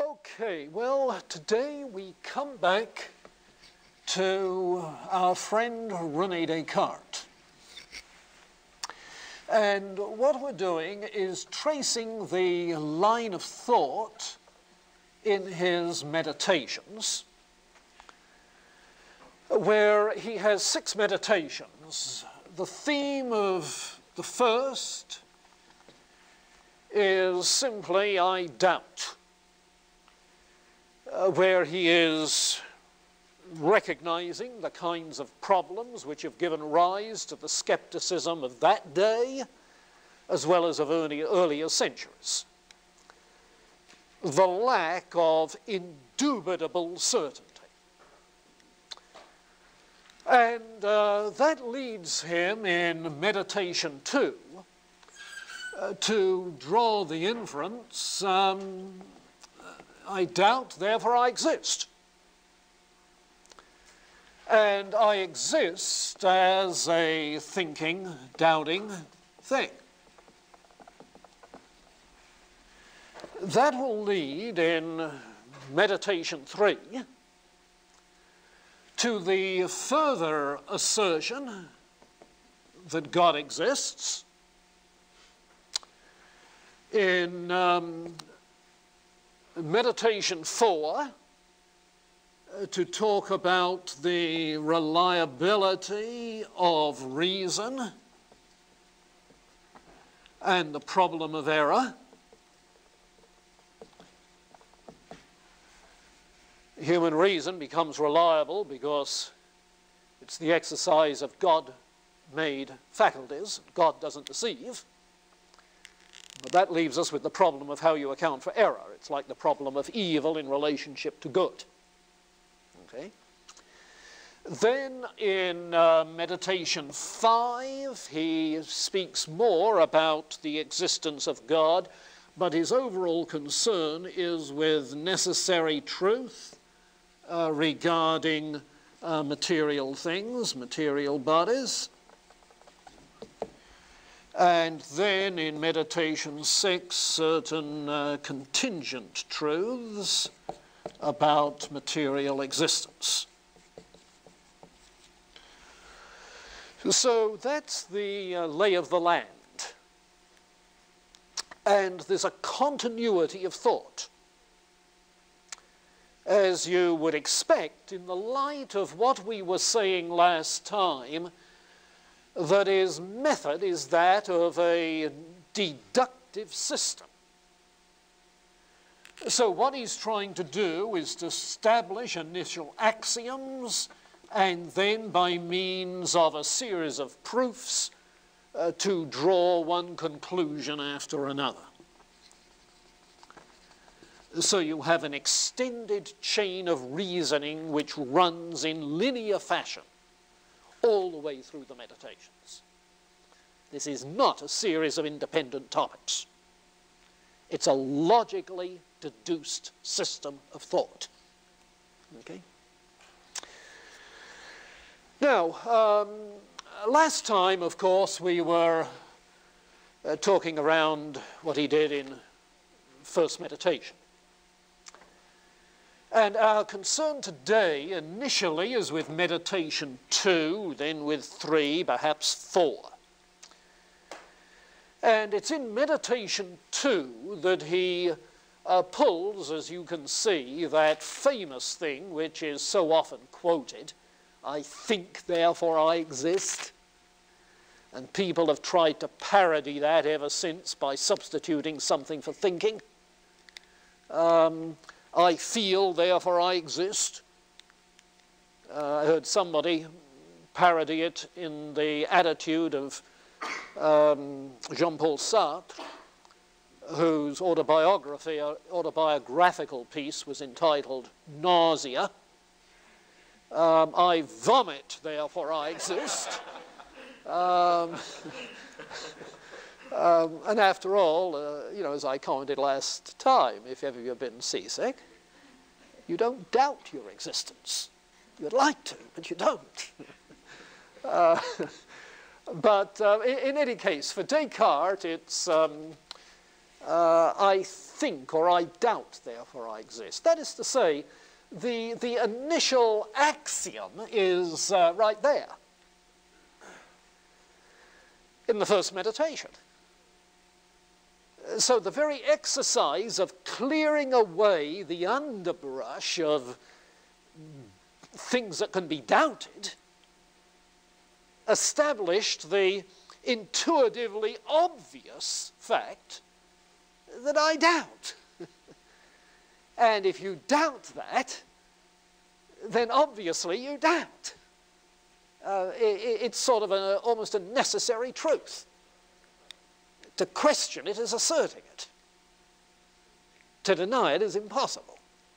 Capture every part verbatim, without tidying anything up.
Okay, well, today we come back to our friend René Descartes. And what we're doing is tracing the line of thought in his Meditations, where he has six meditations. The theme of the first is simply, I doubt, uh, where he is recognizing the kinds of problems which have given rise to the skepticism of that day, as well as of early, earlier centuries. The lack of indubitable certainty. And uh, that leads him in Meditation two uh, to draw the inference, um, I doubt, therefore I exist. And I exist as a thinking, doubting thing. That will lead in Meditation three to the further assertion that God exists. In um, Meditation four, uh, to talk about the reliability of reason and the problem of error. Human reason becomes reliable because it's the exercise of God-made faculties. God doesn't deceive. But that leaves us with the problem of how you account for error. It's like the problem of evil in relationship to good. Okay? Then in uh, Meditation five, he speaks more about the existence of God, but his overall concern is with necessary truth uh, regarding uh, material things, material bodies. And then in Meditation six, certain uh, contingent truths about material existence. So that's the uh, lay of the land. And there's a continuity of thought, as you would expect in the light of what we were saying last time, that his method is that of a deductive system. So what he's trying to do is to establish initial axioms, and then by means of a series of proofs uh, to draw one conclusion after another. So you have an extended chain of reasoning which runs in linear fashion all the way through the Meditations. This is not a series of independent topics. It's a logically deduced system of thought. Okay? Now, um, last time, of course, we were uh, talking around what he did in first meditation. And our concern today initially is with Meditation two, then with three, perhaps four. And it's in Meditation two that he uh, pulls, as you can see, that famous thing which is so often quoted, I think, therefore I exist. And people have tried to parody that ever since by substituting something for thinking. Um, I feel, therefore I exist. Uh, I heard somebody parody it in the attitude of um, Jean-Paul Sartre, whose autobiography, uh, autobiographical piece was entitled Nausea. Um, I vomit, therefore I exist. um, Um, and after all, uh, you know, as I commented last time, if ever you've been seasick, you don't doubt your existence. You'd like to, but you don't. uh, but uh, in, in any case, for Descartes, it's um, uh, I think or I doubt, therefore I exist. That is to say, the, the initial axiom is uh, right there in the first meditation. So the very exercise of clearing away the underbrush of things that can be doubted established the intuitively obvious fact that I doubt. And if you doubt that, then obviously you doubt. Uh, it, it's sort of a, almost a necessary truth. To question it is asserting it. To deny it is impossible.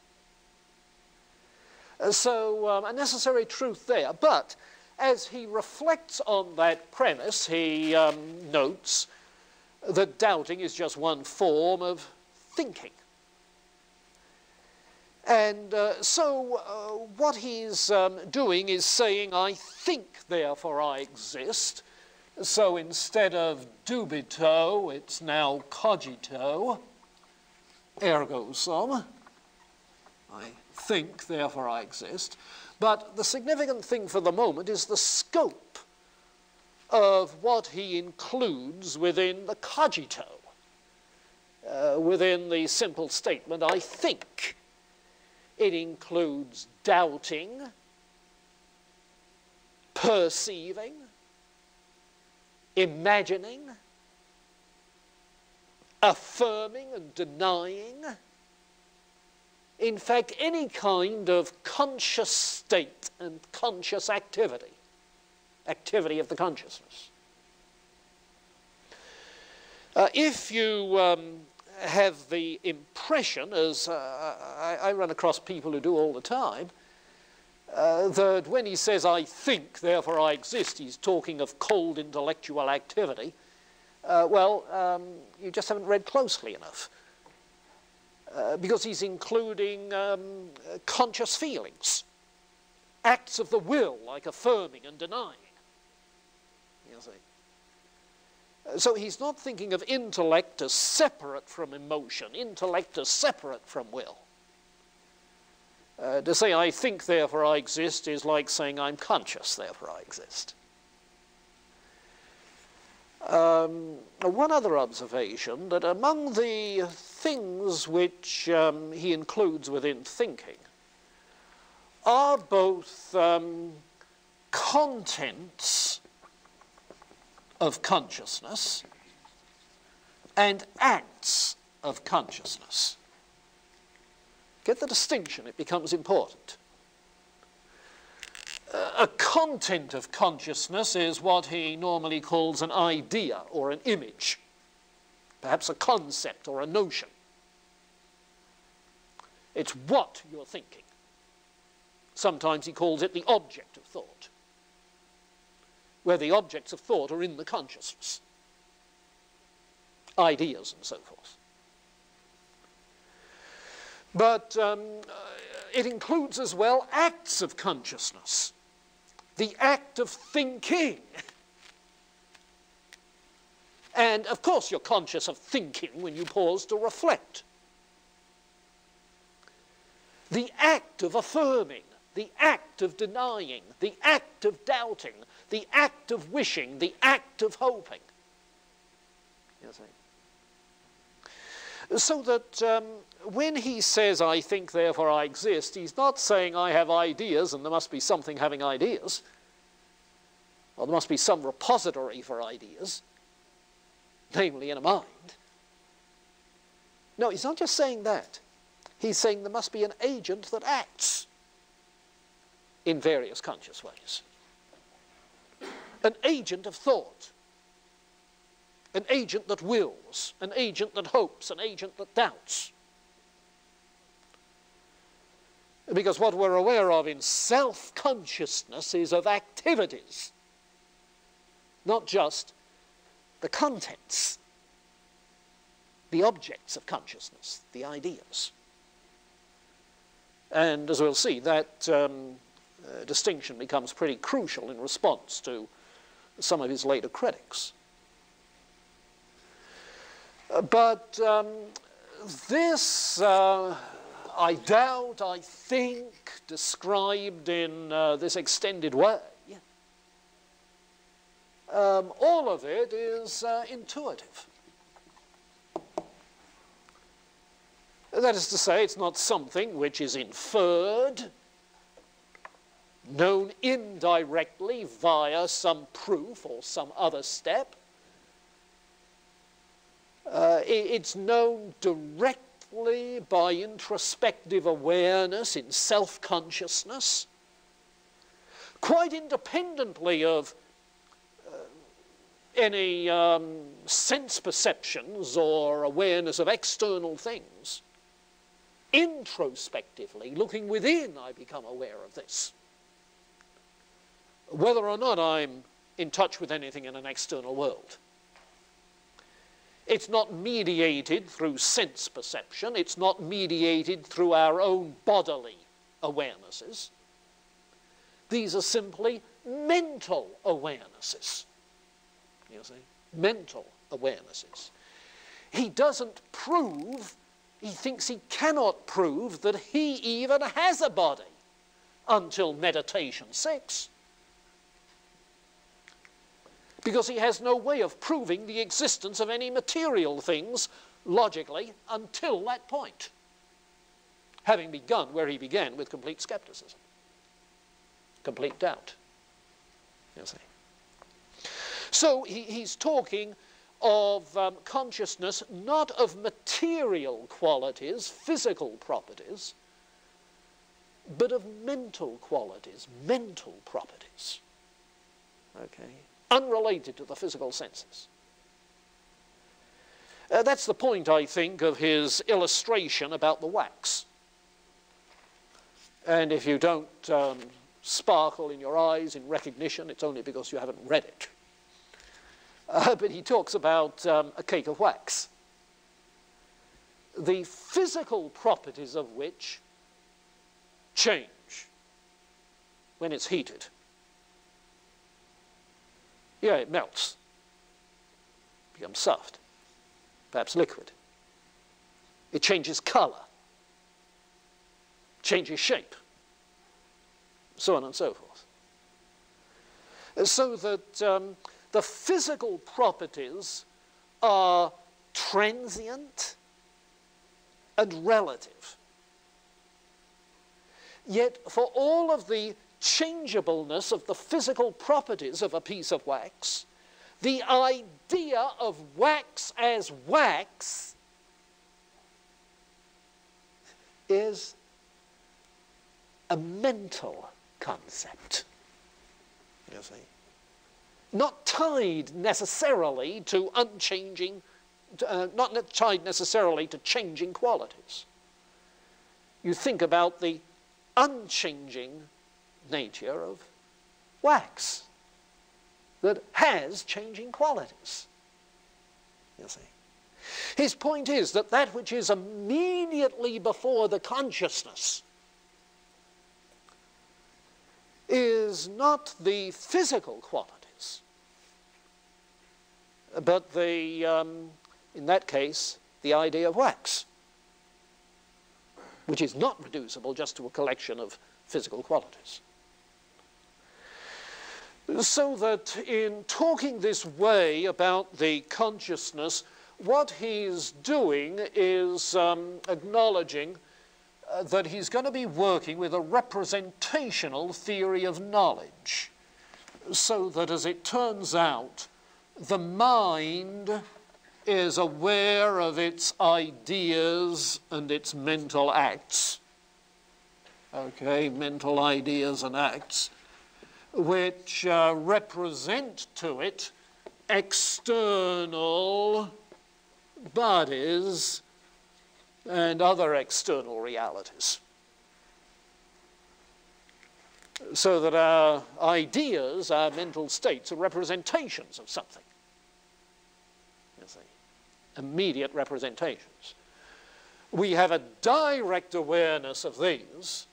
Uh, so um, a necessary truth there. But as he reflects on that premise, he um, notes that doubting is just one form of thinking. And uh, so uh, what he's um, doing is saying, I think, therefore I exist. So instead of dubito, it's now cogito, ergo sum. I think, therefore I exist. But the significant thing for the moment is the scope of what he includes within the cogito, uh, within the simple statement, I think. It includes doubting, perceiving, imagining, affirming and denying. In fact, any kind of conscious state and conscious activity, activity of the consciousness. Uh, if you um, have the impression, as uh, I, I run across people who do all the time, uh, that when he says, I think, therefore I exist, he's talking of cold intellectual activity, uh, well, um, you just haven't read closely enough. Uh, because he's including um, uh, conscious feelings, acts of the will, like affirming and denying. You see. Uh, so he's not thinking of intellect as separate from emotion, intellect as separate from will. Uh, to say, I think, therefore I exist, is like saying, I'm conscious, therefore I exist. Um, one other observation, that among the things which um, he includes within thinking are both um, contents of consciousness and acts of consciousness. Get the distinction, it becomes important. A content of consciousness is what he normally calls an idea or an image, perhaps a concept or a notion. It's what you're thinking. Sometimes he calls it the object of thought, where the objects of thought are in the consciousness, ideas and so forth. But um, it includes as well acts of consciousness. The act of thinking. And of course you're conscious of thinking when you pause to reflect. The act of affirming, the act of denying, the act of doubting, the act of wishing, the act of hoping. You see? So that um, when he says, I think, therefore I exist, he's not saying I have ideas and there must be something having ideas, or there must be some repository for ideas, namely in a mind. No, he's not just saying that. He's saying there must be an agent that acts in various conscious ways. An agent of thought. An agent that wills, an agent that hopes, an agent that doubts. Because what we're aware of in self-consciousness is of activities, not just the contents, the objects of consciousness, the ideas. And as we'll see, that um, uh, distinction becomes pretty crucial in response to some of his later critics. Uh, but um, this, uh, I doubt, I think, described in uh, this extended way, um, all of it is uh, intuitive. That is to say, it's not something which is inferred, known indirectly via some proof or some other step. Uh, it's known directly by introspective awareness in self-consciousness, quite independently of uh, any um, sense perceptions or awareness of external things. Introspectively, looking within, I become aware of this. Whether or not I'm in touch with anything in an external world. It's not mediated through sense perception. It's not mediated through our own bodily awarenesses. These are simply mental awarenesses. You see? Mental awarenesses. He doesn't prove, he thinks he cannot prove that he even has a body until meditation six. Because he has no way of proving the existence of any material things logically until that point, having begun where he began with complete skepticism, complete doubt, you see. So he, he's talking of um, consciousness, not of material qualities, physical properties, but of mental qualities, mental properties, okay? Unrelated to the physical senses. Uh, that's the point, I think, of his illustration about the wax. And if you don't um, sparkle in your eyes in recognition, it's only because you haven't read it. Uh, but he talks about um, a cake of wax, the physical properties of which change when it's heated. Yeah, it melts, becomes soft, perhaps liquid. It changes color, changes shape, so on and so forth. So that um, the physical properties are transient and relative. Yet for all of the changeableness of the physical properties of a piece of wax, the idea of wax as wax is a mental concept, you see. Not tied necessarily to unchanging, uh, not tied necessarily to changing qualities. You think about the unchanging nature of wax that has changing qualities, you see. His point is that that which is immediately before the consciousness is not the physical qualities, but the, um, in that case, the idea of wax, which is not reducible just to a collection of physical qualities. So that in talking this way about the consciousness, what he's doing is um, acknowledging uh, that he's going to be working with a representational theory of knowledge, so that, as it turns out, the mind is aware of its ideas and its mental acts, okay, mental ideas and acts, which uh, represent to it external bodies and other external realities. So that our ideas, our mental states, are representations of something, you see, immediate representations. We have a direct awareness of these,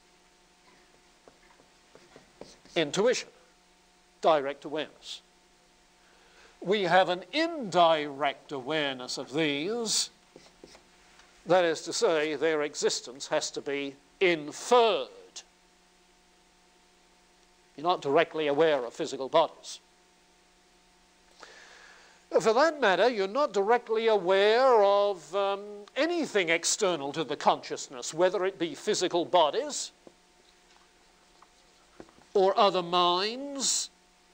intuition, direct awareness. we have an indirect awareness of these. That is to say, their existence has to be inferred. You're not directly aware of physical bodies. For that matter, you're not directly aware of um, anything external to the consciousness, whether it be physical bodies or other minds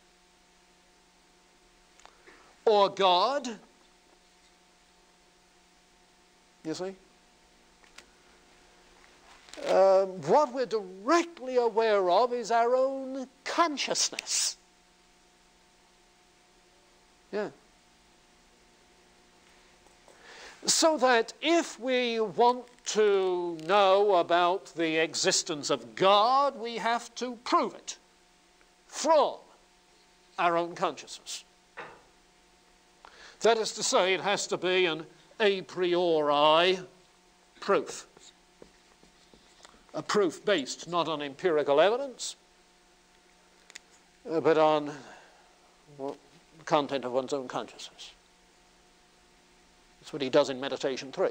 or God. You see? Uh, what we're directly aware of is our own consciousness. Yeah. So that if we want to know about the existence of God, we have to prove it from our own consciousness. That is to say, it has to be an a priori proof. A proof based not on empirical evidence, uh, but on well, the content of one's own consciousness. That's what he does in Meditation three.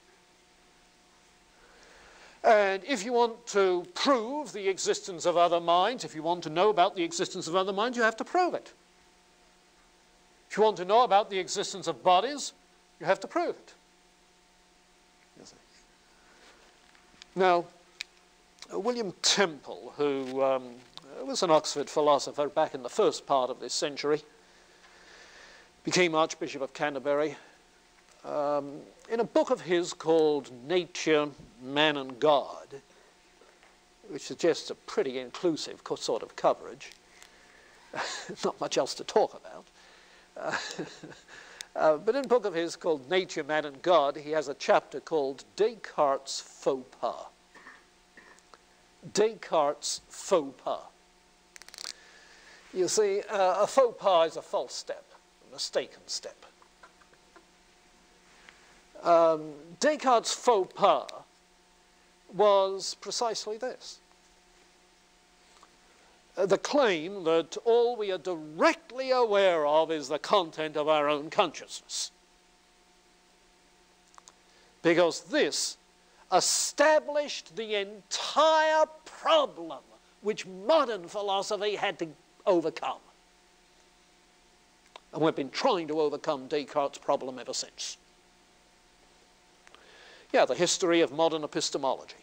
And if you want to prove the existence of other minds, if you want to know about the existence of other minds, you have to prove it. If you want to know about the existence of bodies, you have to prove it. You see. Now, William Temple, who um, was an Oxford philosopher back in the first part of this century, became Archbishop of Canterbury, um, in a book of his called Nature, Man and God, which suggests a pretty inclusive sort of coverage, not much else to talk about. Uh, uh, but in a book of his called Nature, Man and God, he has a chapter called Descartes' Faux Pas. Descartes' faux pas. You see, uh, a faux pas is a false step, a mistaken step. Um, Descartes' faux pas was precisely this. Uh, the claim that all we are directly aware of is the content of our own consciousness. Because this established the entire problem which modern philosophy had to overcome. And we've been trying to overcome Descartes' problem ever since. Yeah, the history of modern epistemology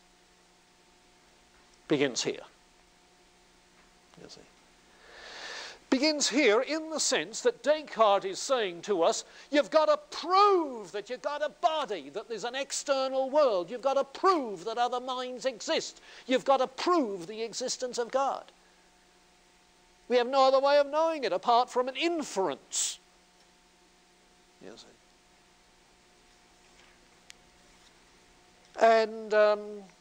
begins here. You see. Begins here in the sense that Descartes is saying to us, you've got to prove that you've got a body, that there's an external world. You've got to prove that other minds exist. You've got to prove the existence of God. We have no other way of knowing it apart from an inference. You see. And um,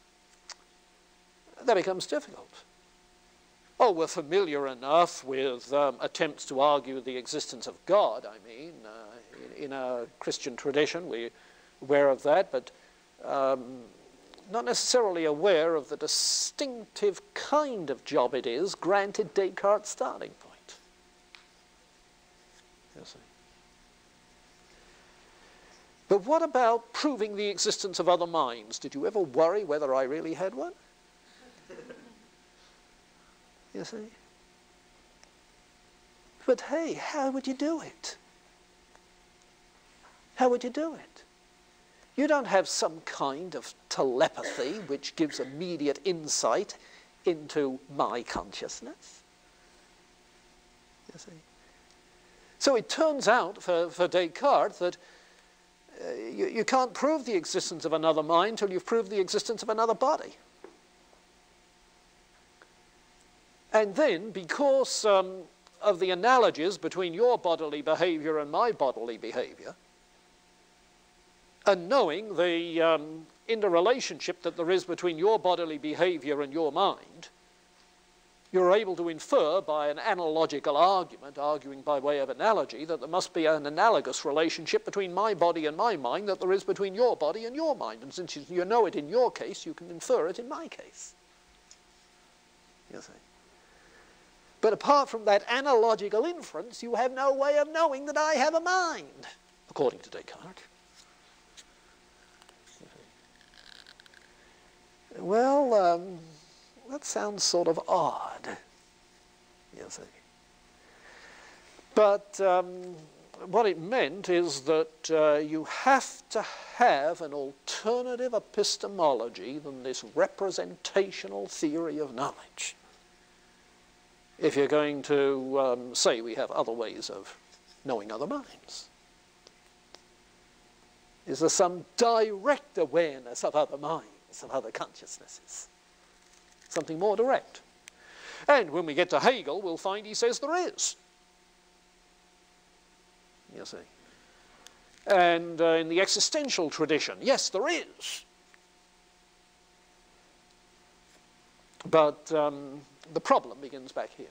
that becomes difficult. Oh, we're familiar enough with um, attempts to argue the existence of God, I mean. Uh, in, in our Christian tradition, we're aware of that, but um, not necessarily aware of the distinctive kind of job it is granted Descartes' starting point. You see. But what about proving the existence of other minds? Did you ever worry whether I really had one? You see? But hey, how would you do it? How would you do it? You don't have some kind of telepathy which gives immediate insight into my consciousness. You see? So it turns out for, for Descartes that uh, you, you can't prove the existence of another mind until you've proved the existence of another body. And then, because um, of the analogies between your bodily behavior and my bodily behavior, and knowing the um, interrelationship that there is between your bodily behavior and your mind, you're able to infer by an analogical argument, arguing by way of analogy, that there must be an analogous relationship between my body and my mind that there is between your body and your mind. And since you know it in your case, you can infer it in my case. You see. But apart from that analogical inference, you have no way of knowing that I have a mind, according to Descartes. Well, um, that sounds sort of odd, you see. But um, what it meant is that uh, you have to have an alternative epistemology than this representational theory of knowledge if you're going to um, say we have other ways of knowing other minds. Is there some direct awareness of other minds, of other consciousnesses? Something more direct. And when we get to Hegel, we'll find he says there is. You see. And uh, in the existential tradition, yes, there is. But um, the problem begins back here.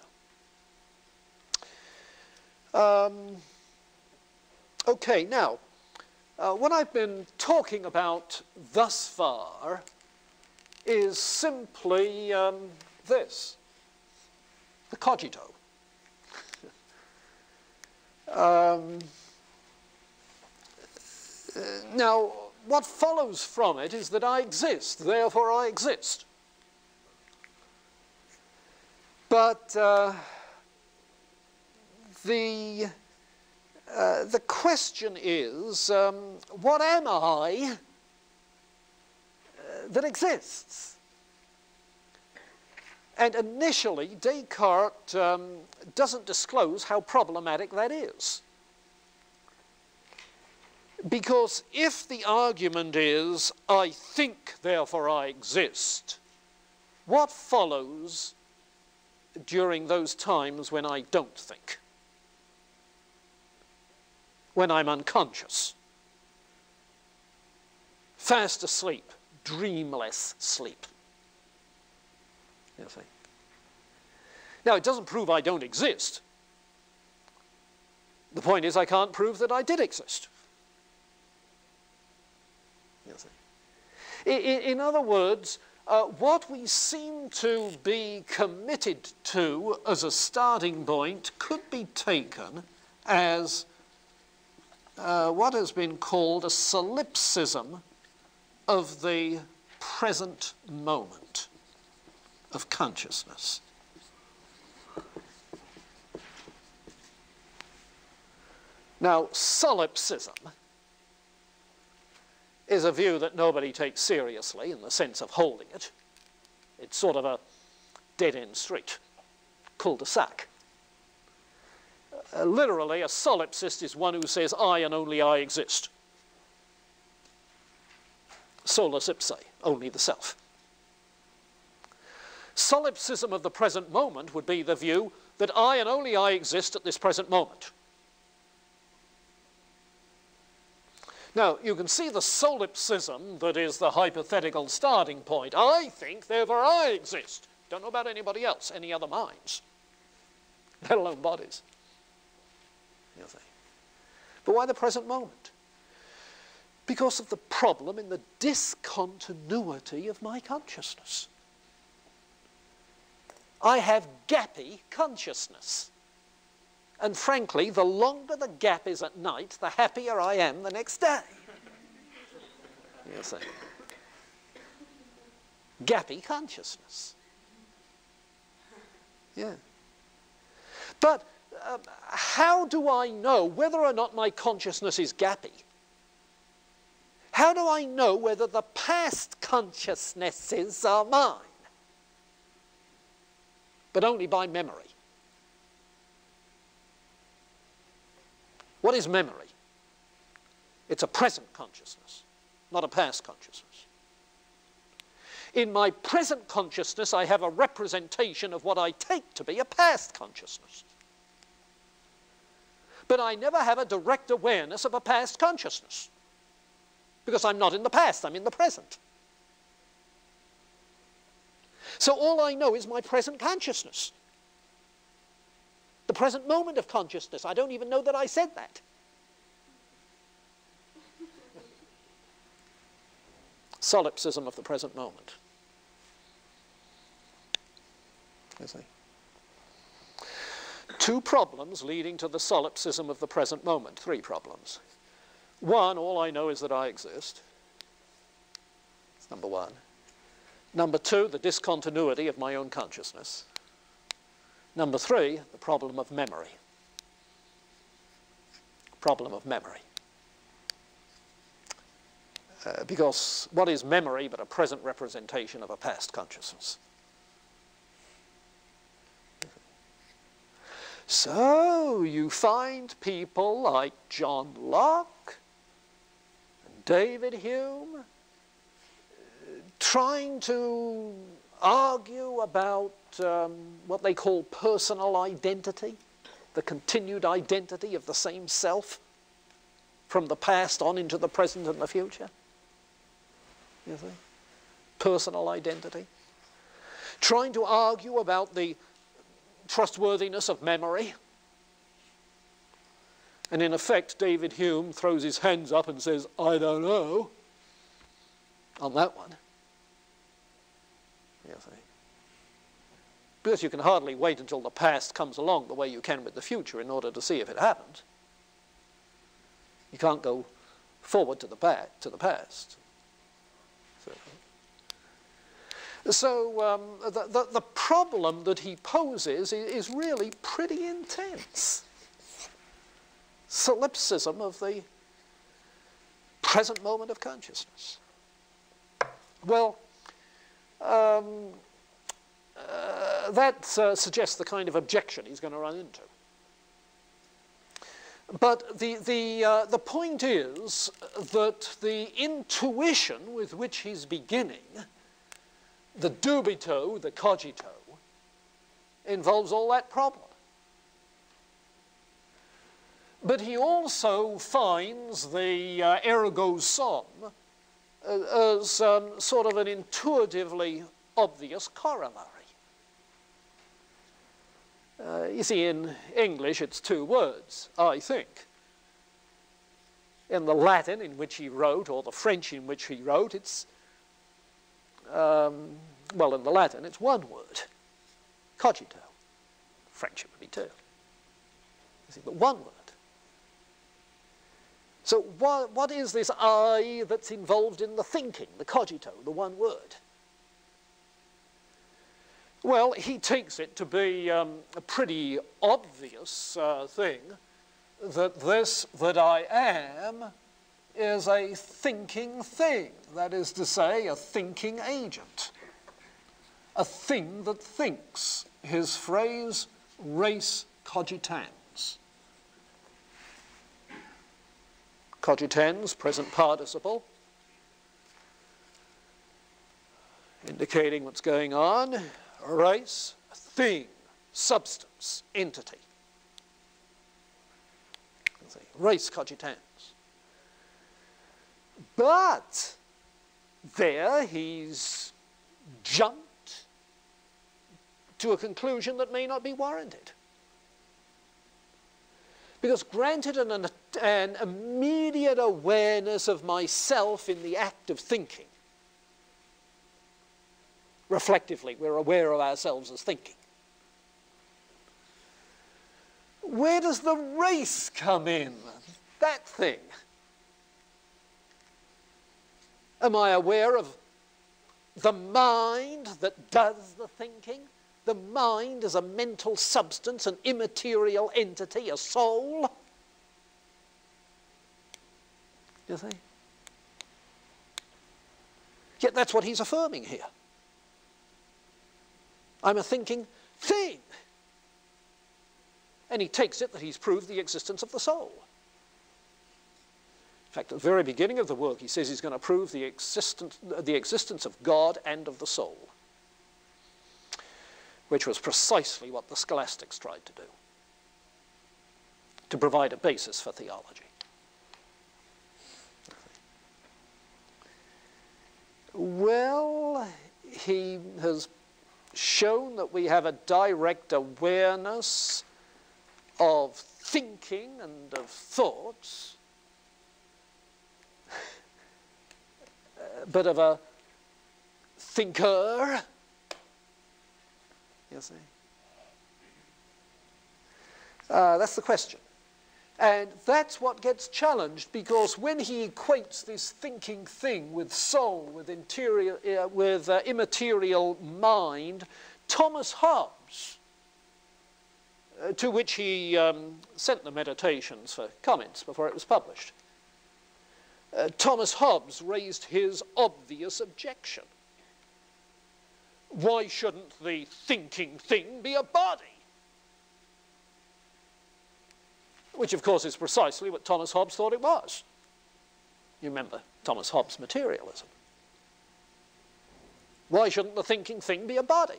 Um, okay, now, uh, what I've been talking about thus far is simply um, this, the cogito. um, uh, now, what follows from it is that I exist, therefore I exist. But uh, the, uh, the question is, um, what am I uh, that exists? And initially, Descartes um, doesn't disclose how problematic that is. Because if the argument is, I think, therefore I exist, what follows during those times when I don't think? When I'm unconscious, fast asleep, dreamless sleep. You see. Now, it doesn't prove I don't exist. The point is I can't prove that I did exist. You see. In, in other words, uh, what we seem to be committed to as a starting point could be taken as uh, what has been called a solipsism of the present moment of consciousness. Now, solipsism is a view that nobody takes seriously in the sense of holding it. It's sort of a dead-end street, cul-de-sac. Uh, literally, a solipsist is one who says, I and only I exist. Solus ipse, only the self. Solipsism of the present moment would be the view that I and only I exist at this present moment. Now, you can see the solipsism that is the hypothetical starting point. I think, therefore I exist. Don't know about anybody else, any other minds, let alone bodies. You see. But why the present moment? Because of the problem in the discontinuity of my consciousness. I have gappy consciousness. And frankly, the longer the gap is at night, the happier I am the next day. You see. Gappy consciousness. Yeah. But uh, how do I know whether or not my consciousness is gappy? How do I know whether the past consciousnesses are mine? But only by memory. What is memory? It's a present consciousness, not a past consciousness. In my present consciousness, I have a representation of what I take to be a past consciousness. But I never have a direct awareness of a past consciousness, because I'm not in the past, I'm in the present. So all I know is my present consciousness. The present moment of consciousness. I don't even know that I said that. Solipsism of the present moment. You see. two problems leading to the solipsism of the present moment. Three problems. One, all I know is that I exist. That's number one. Number two, the discontinuity of my own consciousness. Number three, the problem of memory. Problem of memory. Uh, because what is memory but a present representation of a past consciousness? So you find people like John Locke and David Hume uh, trying to argue about um, what they call personal identity, the continued identity of the same self from the past on into the present and the future. You see? Personal identity. Trying to argue about the trustworthiness of memory. And in effect, David Hume throws his hands up and says, I don't know, on that one. You see? Because you can hardly wait until the past comes along the way you can with the future in order to see if it happened. You can't go forward to the back, to the past. So, so um, the, the, the problem that he poses is, is really pretty intense. Solipsism of the present moment of consciousness. Well, um, uh, that uh, suggests the kind of objection he's going to run into. But the, the, uh, the point is that the intuition with which he's beginning, the dubito, the cogito, involves all that problem. But he also finds the uh, ergo sum uh, as um, sort of an intuitively obvious corollary. Uh, you see, in English, it's two words, I think. In the Latin in which he wrote, or the French in which he wrote, it's, um, well, in the Latin, it's one word, cogito. French, it would be two. You see, but one word. So what, what is this I that's involved in the thinking, the cogito, the one word? Well, he takes it to be um, a pretty obvious uh, thing that this that I am is a thinking thing. That is to say, a thinking agent. A thing that thinks. His phrase, res cogitans. Cogitans, present participle, indicating what's going on. Res, thing, substance, entity. Res cogitans. But there he's jumped to a conclusion that may not be warranted. Because granted an, an immediate awareness of myself in the act of thinking, reflectively, we're aware of ourselves as thinking. Where does the race come in? That thing. Am I aware of the mind that does the thinking? The mind is a mental substance, an immaterial entity, a soul. You see? Yet that's what he's affirming here. I'm a thinking thing. And he takes it that he's proved the existence of the soul. In fact, at the very beginning of the work, he says he's going to prove the existence, the existence of God and of the soul, which was precisely what the scholastics tried to do, to provide a basis for theology. Well, he has shown that we have a direct awareness of thinking and of thoughts, but of a thinker, you see. Uh, that's the question. And that's what gets challenged, because when he equates this thinking thing with soul, with, interior, uh, with uh, immaterial mind, Thomas Hobbes, uh, to which he um, sent the Meditations for comments before it was published, uh, Thomas Hobbes raised his obvious objection. Why shouldn't the thinking thing be a body? Which, of course, is precisely what Thomas Hobbes thought it was. You remember Thomas Hobbes' materialism. Why shouldn't the thinking thing be a body?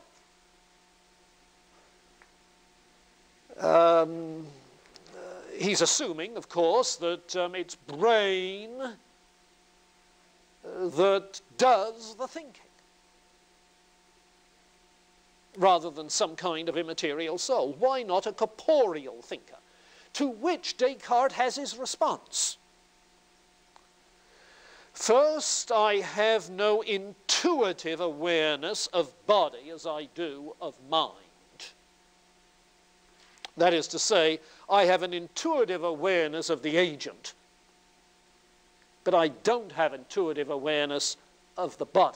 Um, uh, he's assuming, of course, that um, it's brain uh, that does the thinking, rather than some kind of immaterial soul. Why not a corporeal thinker? To which Descartes has his response. First, I have no intuitive awareness of body as I do of mind. That is to say, I have an intuitive awareness of the agent, but I don't have intuitive awareness of the body.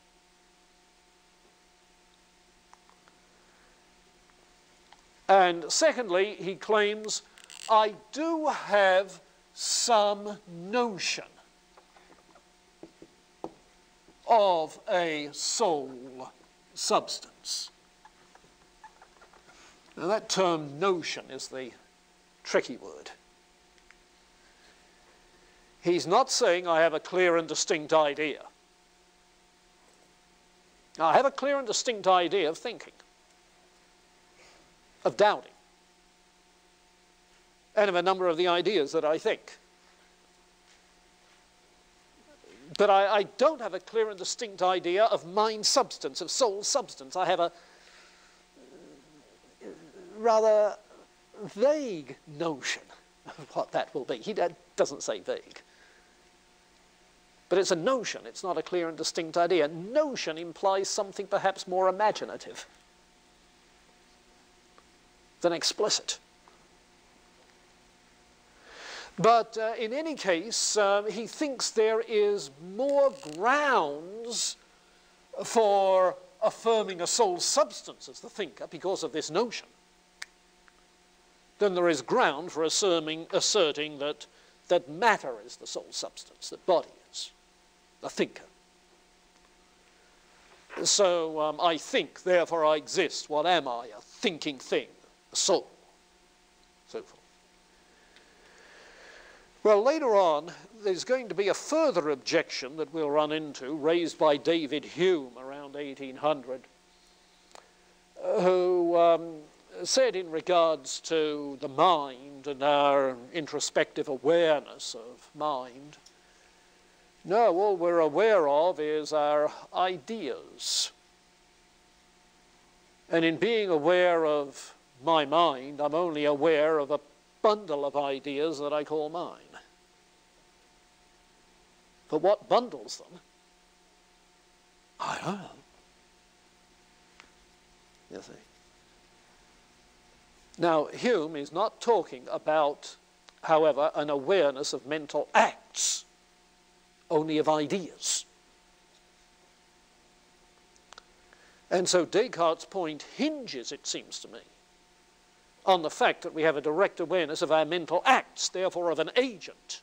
And secondly, he claims, I do have some notion of a soul substance. Now that term notion is the tricky word. He's not saying I have a clear and distinct idea. Now, I have a clear and distinct idea of thinking, of doubting, and of a number of the ideas that I think. But I, I don't have a clear and distinct idea of mind substance, of soul substance. I have a rather vague notion of what that will be. He doesn't say vague. But it's a notion, it's not a clear and distinct idea. Notion implies something perhaps more imaginative than explicit. But uh, in any case, uh, he thinks there is more grounds for affirming a soul substance as the thinker because of this notion than there is ground for asserting, asserting that, that matter is the soul substance, that body is the thinker. So um, I think, therefore I exist. What am I? A thinking thing, a soul, so forth. Well, later on, there's going to be a further objection that we'll run into, raised by David Hume around eighteen hundred, who um, said in regards to the mind and our introspective awareness of mind, no, all we're aware of is our ideas. And in being aware of my mind, I'm only aware of a bundle of ideas that I call mine. But what bundles them, I don't know. You see. Now, Hume is not talking about, however, an awareness of mental acts, only of ideas. And so Descartes' point hinges, it seems to me, on the fact that we have a direct awareness of our mental acts, therefore of an agent.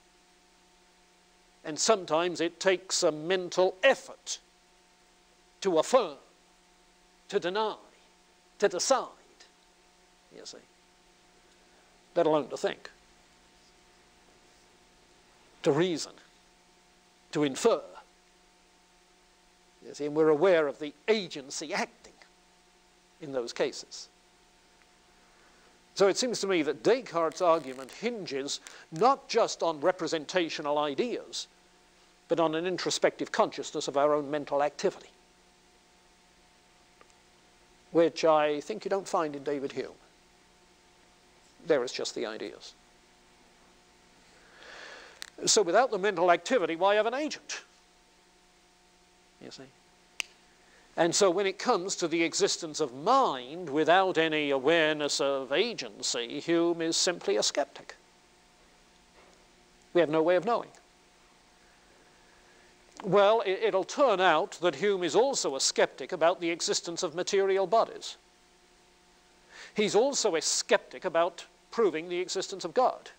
And sometimes it takes a mental effort to affirm, to deny, to decide, you see, let alone to think, to reason, to infer. You see, and we're aware of the agency acting in those cases. So it seems to me that Descartes' argument hinges not just on representational ideas, but on an introspective consciousness of our own mental activity, which I think you don't find in David Hume. There is just the ideas. So without the mental activity, why have an agent? You see? And so when it comes to the existence of mind without any awareness of agency, Hume is simply a skeptic. We have no way of knowing. Well, it, it'll turn out that Hume is also a skeptic about the existence of material bodies. He's also a skeptic about proving the existence of God.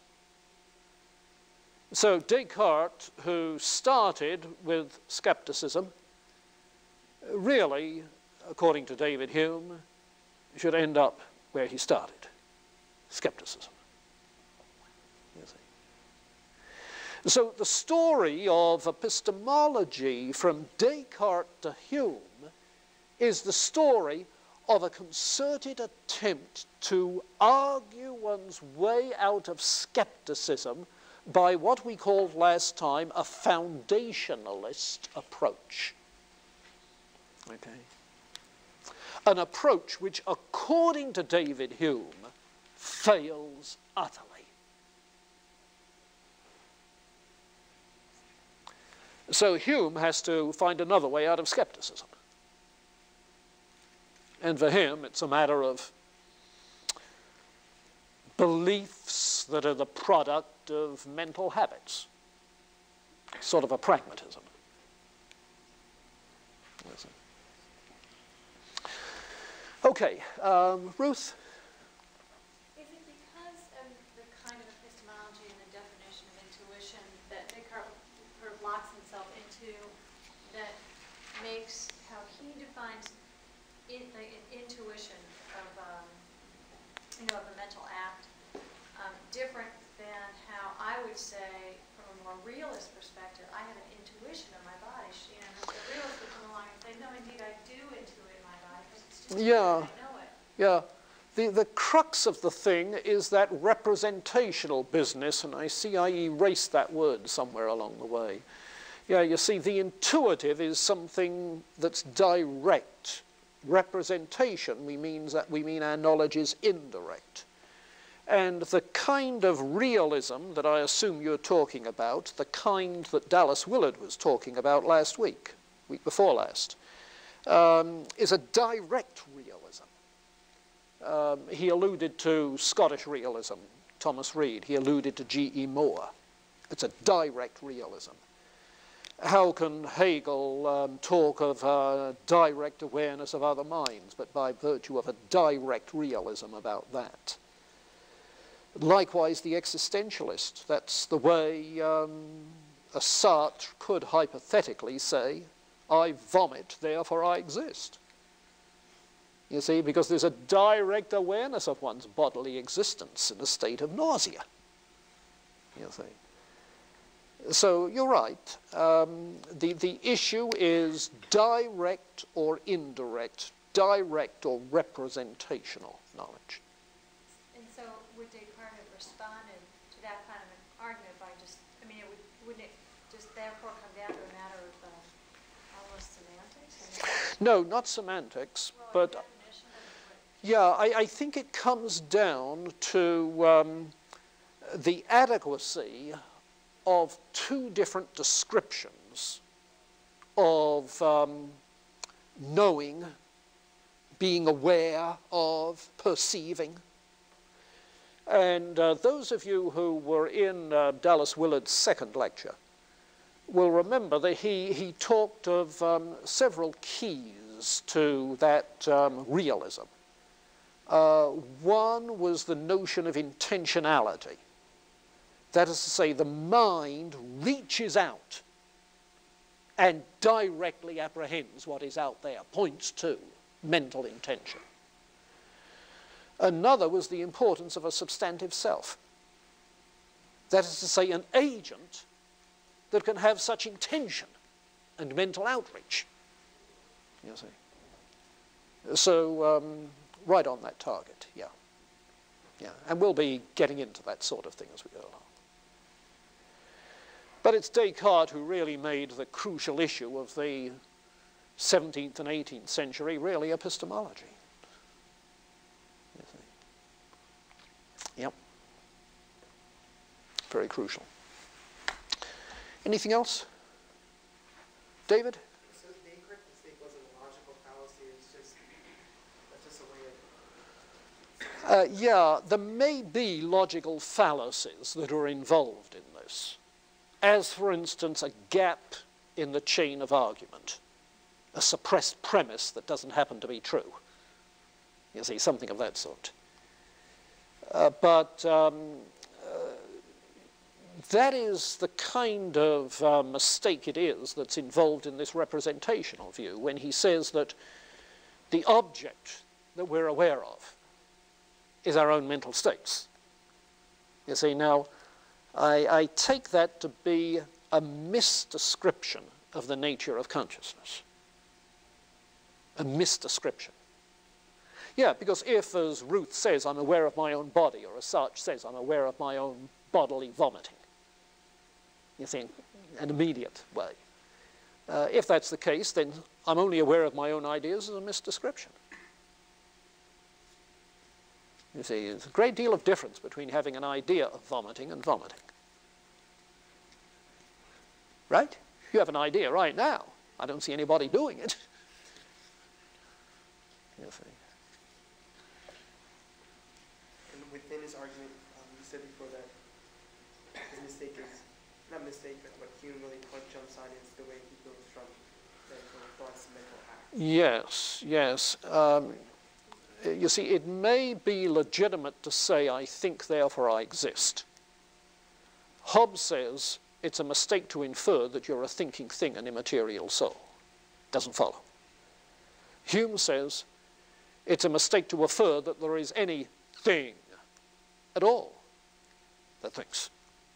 So Descartes, who started with skepticism, really, according to David Hume, should end up where he started, skepticism. You see. So the story of epistemology from Descartes to Hume is the story of a concerted attempt to argue one's way out of skepticism by what we called last time a foundationalist approach. Okay. An approach which, according to David Hume, fails utterly. So Hume has to find another way out of skepticism. And for him, it's a matter of beliefs that are the product of mental habits, sort of a pragmatism. Okay, um, Ruth? Is it because of the kind of epistemology and the definition of intuition that Descartes sort of locks himself into that makes how he defines in, the intuition of, um, you know, of a mental act um, different than how I would say, from a more realist perspective, I have an intuition of my body. You know, the realist would come along and say, no, indeed, I do intuit my body because it's just Yeah. I know it. Yeah. The, the crux of the thing is that representational business, and I see I erased that word somewhere along the way. Yeah, you see, the intuitive is something that's direct. Representation, we, means that we mean our knowledge is indirect. And the kind of realism that I assume you're talking about, the kind that Dallas Willard was talking about last week, week before last, um, is a direct realism. Um, he alluded to Scottish realism, Thomas Reid. He alluded to G E Moore. It's a direct realism. How can Hegel um, talk of uh, direct awareness of other minds, but by virtue of a direct realism about that? Likewise, the existentialist. That's the way um, a Sartre could hypothetically say, I vomit, therefore I exist. You see, because there's a direct awareness of one's bodily existence in a state of nausea. You see. So you're right. Um, the, the issue is direct or indirect, direct or representational knowledge. And so would Descartes have responded to that kind of an argument by just, I mean, it would, wouldn't it just therefore come down to a matter of uh, almost semantics? No, not semantics, well, but definition of yeah, I, I think it comes down to um, the adequacy of two different descriptions of um, knowing, being aware of, perceiving. And uh, those of you who were in uh, Dallas Willard's second lecture will remember that he, he talked of um, several keys to that um, realism. Uh, one was the notion of intentionality. That is to say, the mind reaches out and directly apprehends what is out there, points to mental intention. Another was the importance of a substantive self. That is to say, an agent that can have such intention and mental outreach. You see. So, um, right on that target, yeah. Yeah, and we'll be getting into that sort of thing as we go along. But it's Descartes who really made the crucial issue of the seventeenth and eighteenth century really epistemology. You see. Yep. Very crucial. Anything else? David? So the incorrect mistake wasn't a logical just a way of... Uh, yeah, there may be logical fallacies that are involved in this, as, for instance, a gap in the chain of argument, a suppressed premise that doesn't happen to be true. You see, something of that sort. Uh, but um, uh, that is the kind of uh, mistake it is that's involved in this representational view, when he says that the object that we're aware of is our own mental states. You see, now, I, I take that to be a misdescription of the nature of consciousness. A misdescription. Yeah, because if, as Ruth says, I'm aware of my own body, or as Sartre says, I'm aware of my own bodily vomiting, you think, an immediate way. Uh, if that's the case, then I'm only aware of my own ideas as a misdescription. You see, there's a great deal of difference between having an idea of vomiting and vomiting. Right? You have an idea right now. I don't see anybody doing it. You see. And within his argument, um, he said before that his mistake is, not mistake, but what Hume really jumps on is the way he goes from mental thoughts to mental acts. Yes, yes. Um, you see, it may be legitimate to say, I think, therefore I exist. Hobbes says it's a mistake to infer that you're a thinking thing, an immaterial soul. Doesn't follow. Hume says it's a mistake to infer that there is any thing at all that thinks.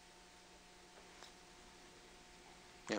Yeah.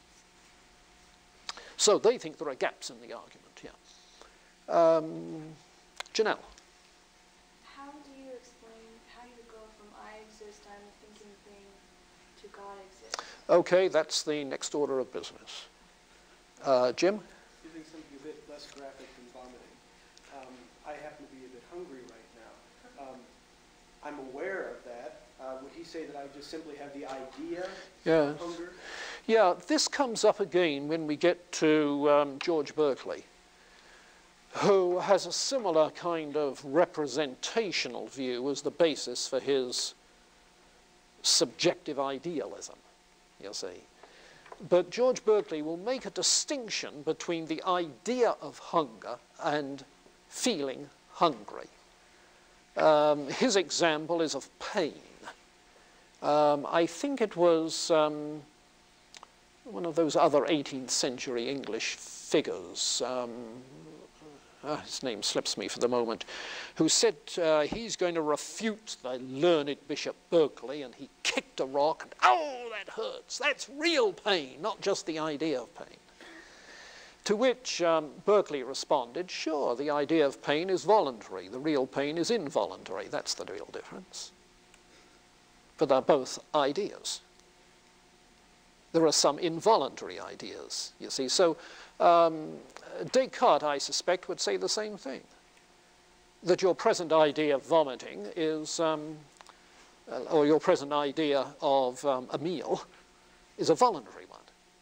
So they think there are gaps in the argument, yeah. Um, Janelle. How do you explain, how do you go from I exist, I'm a thinking thing, to God exists? Okay, that's the next order of business. Uh, Jim? Using something a bit less graphic than vomiting. Um, I happen to be a bit hungry right now. Um, I'm aware of that. Uh, would he say that I just simply have the idea Yeah. of hunger? Yeah, this comes up again when we get to um, George Berkeley, who has a similar kind of representational view as the basis for his subjective idealism, you see. But George Berkeley will make a distinction between the idea of hunger and feeling hungry. Um, his example is of pain. Um, I think it was um, one of those other eighteenth century English figures, um, uh, his name slips me for the moment, who said uh, he's going to refute the learned Bishop Berkeley, and he kicked a rock, and oh, that hurts. That's real pain, not just the idea of pain. To which um, Berkeley responded, sure, the idea of pain is voluntary. The real pain is involuntary. That's the real difference. But they're both ideas. There are some involuntary ideas, you see. So um, Descartes, I suspect, would say the same thing. That your present idea of vomiting is, um, or your present idea of um, a meal is a voluntary one.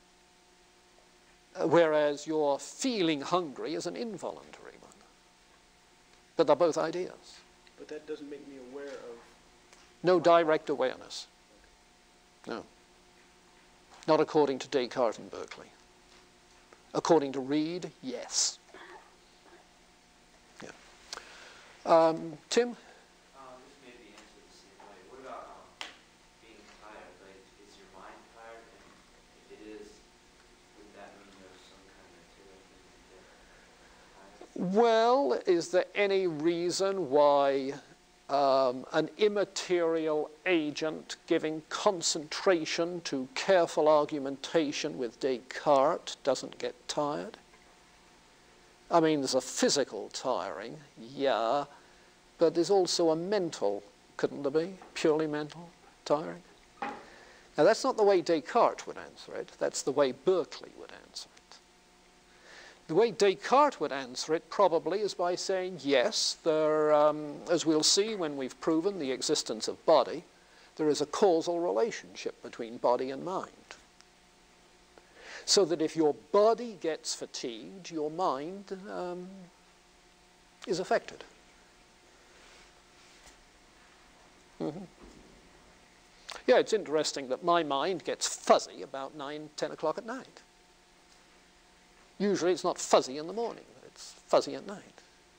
Uh, whereas your feeling hungry is an involuntary one. But they're both ideas. But that doesn't make me aware of... No direct awareness. No. Not according to Descartes and Berkeley. According to Reid, yes. Yeah. Um, Tim? Um, this may be answered the same way. What about um, being tired? Like, is your mind tired? And if it is, would that mean there's some kind of material thing that tired? Well, is there any reason why um, an immaterial agent giving concentration to careful argumentation with Descartes doesn't get tired? I mean, there's a physical tiring, yeah, but there's also a mental, couldn't there be? Purely mental tiring. Now, that's not the way Descartes would answer it. That's the way Berkeley would answer it. The way Descartes would answer it probably is by saying, yes, there, um, as we'll see when we've proven the existence of body, there is a causal relationship between body and mind. So that if your body gets fatigued, your mind um, is affected. Mm-hmm. Yeah, it's interesting that my mind gets fuzzy about nine, ten o'clock at night. Usually it's not fuzzy in the morning, but it's fuzzy at night.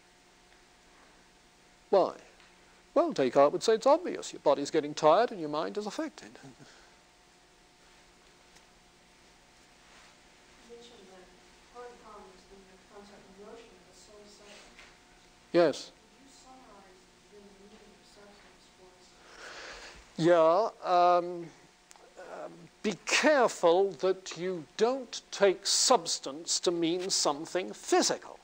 Why? Well, Descartes would say it's obvious. Your body's getting tired and your mind is affected. You mentioned that hard problems in the concept of motion is so subtle. Yes. Could you summarize the meaning of substance for us? Yeah. Um, um, be careful that you don't take substance to mean something physical.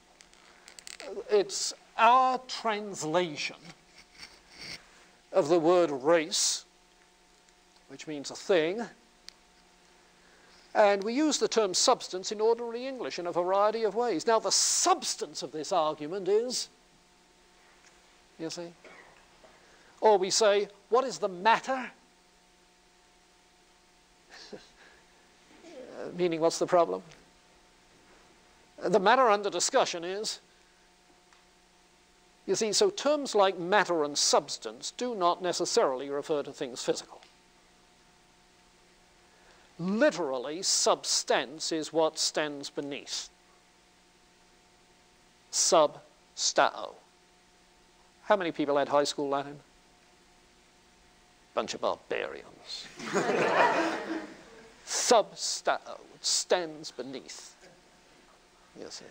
It's our translation of the word race, which means a thing, and we use the term substance in ordinary English in a variety of ways. Now, the substance of this argument is, you see, or we say, what is the matter? Meaning, what's the problem? The matter under discussion is, you see, so terms like matter and substance do not necessarily refer to things physical. Literally, substance is what stands beneath. Substao. How many people had high school Latin? Bunch of barbarians. Substao, it stands beneath. You see.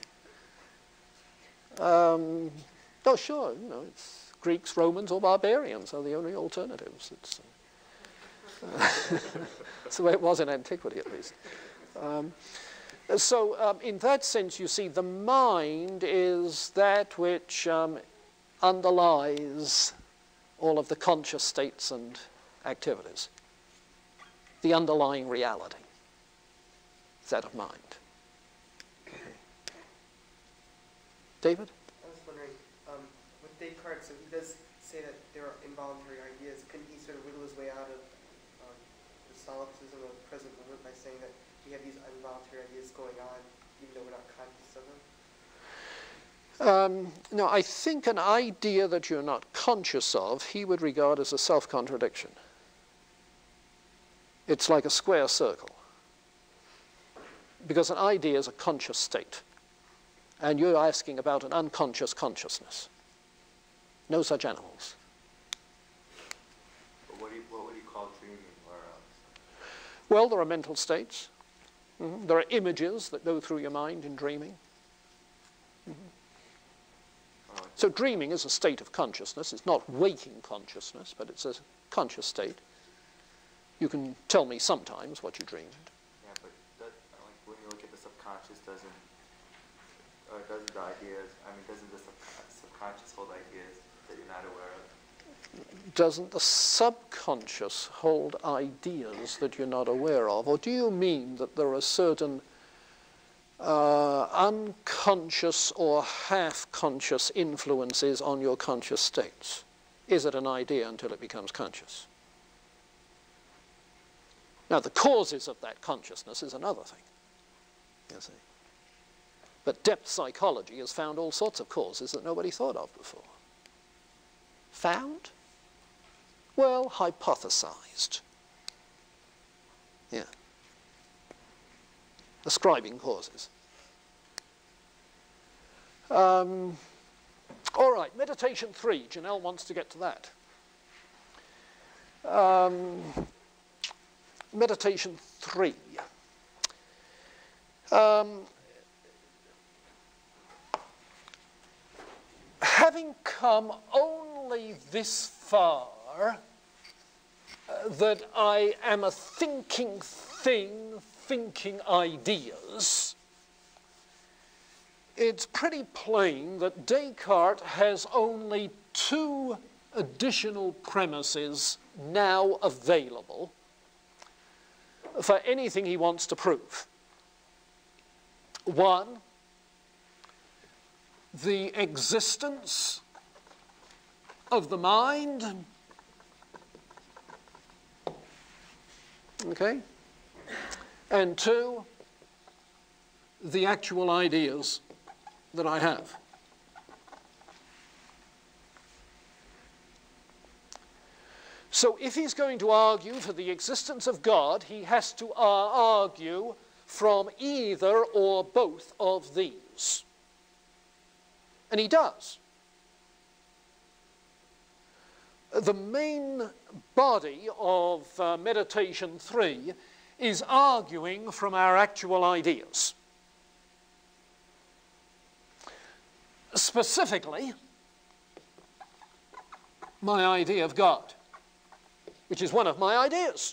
Um, oh, sure, you know, it's Greeks, Romans, or barbarians are the only alternatives. It's, uh, it's the way it was in antiquity, at least. Um, so, um, in that sense, you see, the mind is that which um, underlies all of the conscious states and activities. The underlying reality is that of mind. Okay. David? I was wondering, um, with Descartes, so he does say that there are involuntary ideas. Couldn't he sort of wiggle his way out of um, the solipsism of the present moment by saying that we have these involuntary ideas going on, even though we're not conscious of them? Um, no, I think an idea that you're not conscious of, he would regard as a self-contradiction. It's like a square circle. Because an idea is a conscious state. And you're asking about an unconscious consciousness. No such animals. But what, do you, what would you call dreaming or else? Well, there are mental states. Mm-hmm. There are images that go through your mind in dreaming. Mm-hmm. Oh, So dreaming is a state of consciousness. It's not waking consciousness, but it's a conscious state. You can tell me sometimes what you dreamed. yeah, but that, like, when you look at the subconscious, doesn't, or doesn't the ideas, I mean, doesn't the sub subconscious hold ideas that you're not aware of? Doesn't the subconscious hold ideas that you're not aware of? Or do you mean that there are certain uh, unconscious or half-conscious influences on your conscious states? Is it an idea until it becomes conscious? Now, the causes of that consciousness is another thing, you see. But depth psychology has found all sorts of causes that nobody thought of before. Found? Well, hypothesized. Yeah. Ascribing causes. Um, all right, meditation three. Janelle wants to get to that. Um, meditation three. Um, having come only this far, uh, that I am a thinking thing, thinking ideas, it's pretty plain that Descartes has only two additional premises now available for anything he wants to prove. One, the existence of the mind, okay, and two, the actual ideas that I have. So if he's going to argue for the existence of God, he has to uh, argue from either or both of these. And he does. The main body of uh, meditation three is arguing from our actual ideas. Specifically, my idea of God, which is one of my ideas.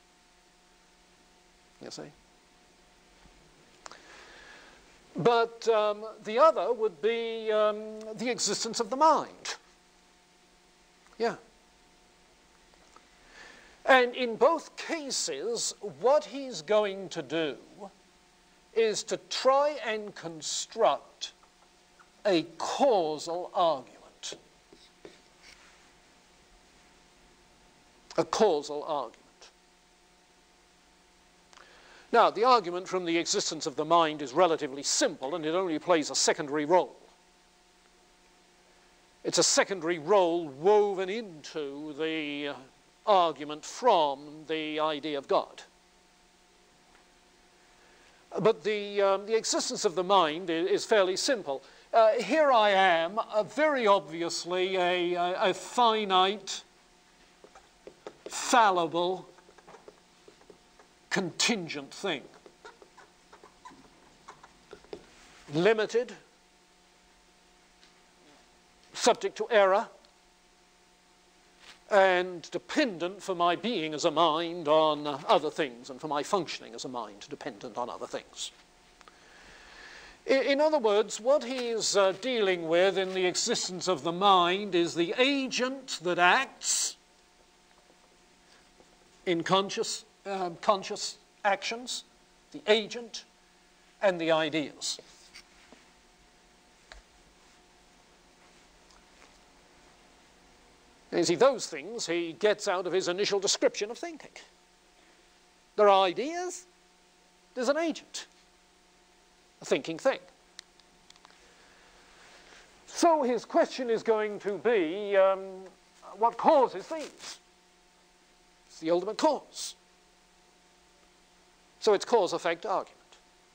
You see? But um, the other would be um, the existence of the mind. Yeah. And in both cases, what he's going to do is to try and construct a causal argument. A causal argument. Now, the argument from the existence of the mind is relatively simple, and it only plays a secondary role. It's a secondary role woven into the argument from the idea of God. But the, um, the existence of the mind is, is fairly simple. Uh, here I am, uh, very obviously a, a, a finite, fallible, contingent thing. Limited, subject to error, and dependent for my being as a mind on uh, other things, and for my functioning as a mind dependent on other things. In, in other words, what he's uh, dealing with in the existence of the mind is the agent that acts in conscious Um, conscious actions, the agent, and the ideas. You see, those things he gets out of his initial description of thinking. There are ideas, there's an agent, a thinking thing. So his question is going to be, um, what causes these? It's the ultimate cause. So it's cause-effect argument.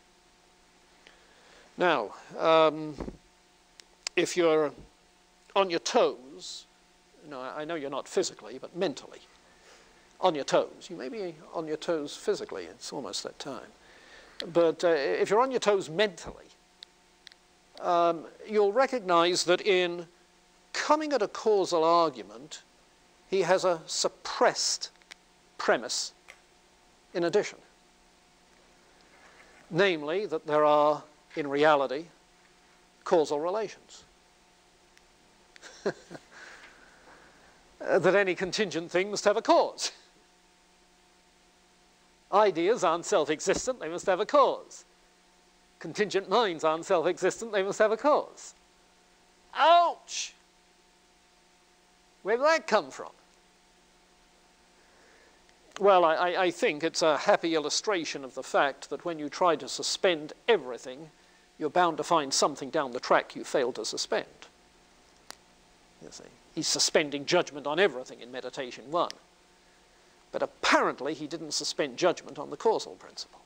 Now, um, if you're on your toes, you know, I know you're not physically, but mentally, on your toes. You may be on your toes physically, it's almost that time. But uh, if you're on your toes mentally, um, you'll recognize that in coming at a causal argument, he has a suppressed premise in addition. Namely, that there are, in reality, causal relations. That any contingent thing must have a cause. Ideas aren't self-existent, they must have a cause. Contingent minds aren't self-existent, they must have a cause. Ouch! Where did that come from? Well, I, I think it's a happy illustration of the fact that when you try to suspend everything, you're bound to find something down the track you failed to suspend. You see, he's suspending judgment on everything in meditation one. But apparently he didn't suspend judgment on the causal principle.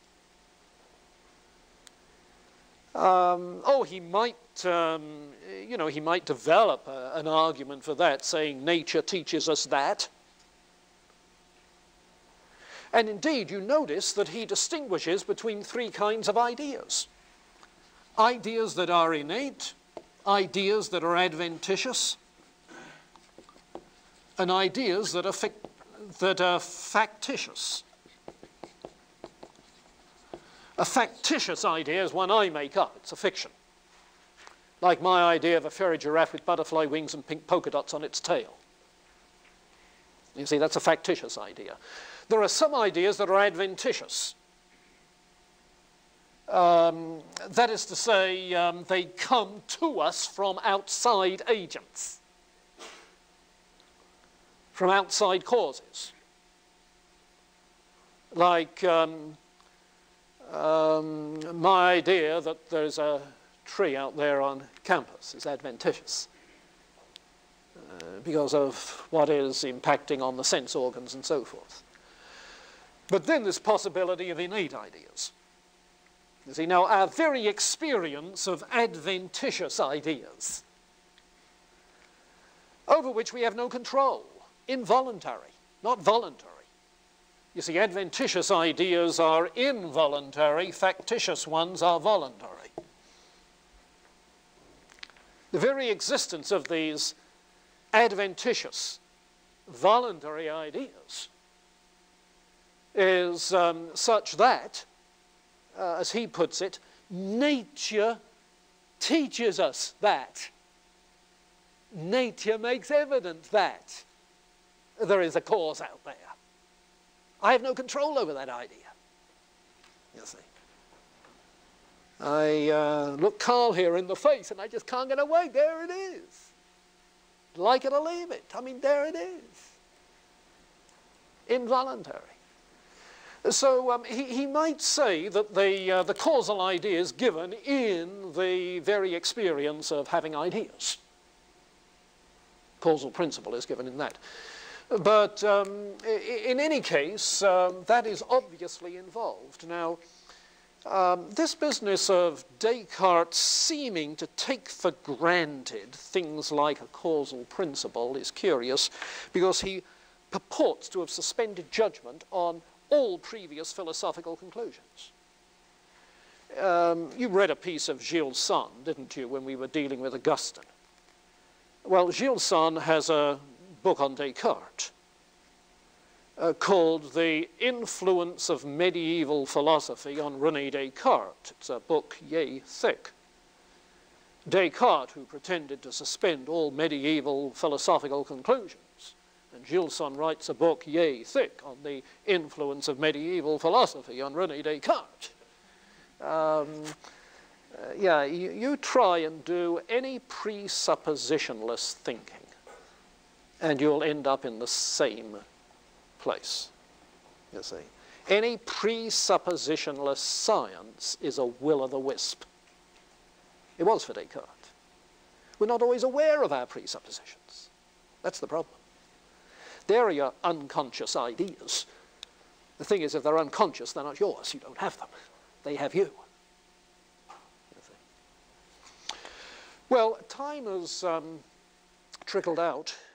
Um, oh, he might, um, you know, he might develop a, an argument for that, saying nature teaches us that. And indeed, you notice that he distinguishes between three kinds of ideas. Ideas that are innate, ideas that are adventitious, and ideas that are, that are factitious. A factitious idea is one I make up. It's a fiction. Like my idea of a fairy giraffe with butterfly wings and pink polka dots on its tail. You see, that's a factitious idea. There are some ideas that are adventitious. Um, that is to say, um, they come to us from outside agents, from outside causes. Like um, um, my idea that there's a tree out there on campus is adventitious. Uh, because of what is impacting on the sense organs and so forth. But then there's possibility of innate ideas. You see, now our very experience of adventitious ideas, over which we have no control, involuntary, not voluntary. You see, adventitious ideas are involuntary, factitious ones are voluntary. The very existence of these adventitious, voluntary ideas is um, such that, uh, as he puts it, nature teaches us that. Nature makes evident that there is a cause out there. I have no control over that idea, you see. I uh, look Carl here in the face and I just can't get away. There it is. Like it or leave it. I mean, there it is. Involuntary. So um, he, he might say that the, uh, the causal idea is given in the very experience of having ideas. Causal principle is given in that. But um, in any case, um, that is obviously involved. Now, um, this business of Descartes seeming to take for granted things like a causal principle is curious, because he purports to have suspended judgment on all previous philosophical conclusions. Um, you read a piece of Gilles Sonne, didn't you, when we were dealing with Augustine? Well, Gilles Sonne has a book on Descartes uh, called The Influence of Medieval Philosophy on René Descartes. It's a book yay thick. Descartes, who pretended to suspend all medieval philosophical conclusions, and Gilles Sonne writes a book yay thick on the influence of medieval philosophy on René Descartes. Um, uh, yeah, you, you try and do any presuppositionless thinking, and you'll end up in the same place, you see. Any presuppositionless science is a will-o'-the-wisp. It was for Descartes. We're not always aware of our presuppositions. That's the problem. They're your unconscious ideas. The thing is, if they're unconscious, they're not yours. You don't have them. They have you. You see. Well, time has um, trickled out.